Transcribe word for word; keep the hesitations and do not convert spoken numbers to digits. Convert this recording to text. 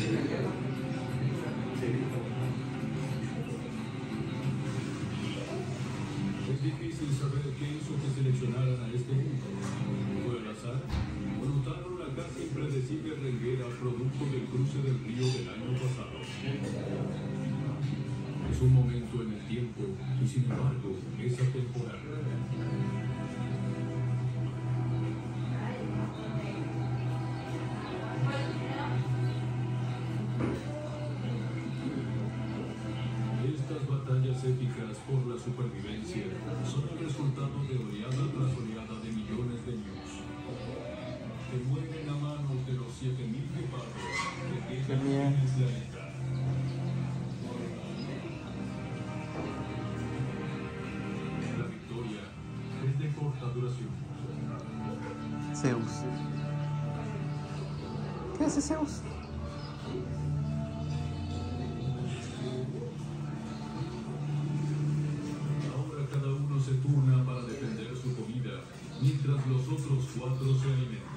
Es difícil saber qué hizo que seleccionaran a este grupo. ¿Fue al azar? ¿O notaron la casi impredecible reguera producto del cruce del río del año pasado? Es un momento en el tiempo y sin embargo es atemporal. Estas batallas épicas por la supervivencia son el resultado de oleada tras oleada de millones de niños que mueren a manos de los siete mil guepardos que quedan en el planeta. La victoria es de corta duración. Zeus. ¿Qué hace Zeus? Ahora cada uno se turna para defender su comida, mientras los otros cuatro se alimentan.